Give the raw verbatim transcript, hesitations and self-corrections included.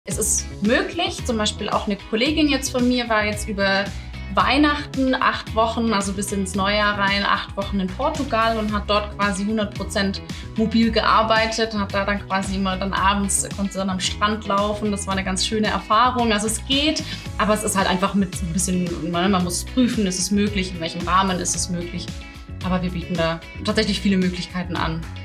Es ist möglich, zum Beispiel auch eine Kollegin jetzt von mir war jetzt über Weihnachten acht Wochen, also bis ins Neujahr rein, acht Wochen in Portugal und hat dort quasi hundert Prozent mobil gearbeitet, hat da dann quasi immer dann abends, konnte dann am Strand laufen. Das war eine ganz schöne Erfahrung. Also es geht, aber es ist halt einfach mit ein bisschen, man muss prüfen, ist es möglich, in welchem Rahmen ist es möglich. Aber wir bieten da tatsächlich viele Möglichkeiten an.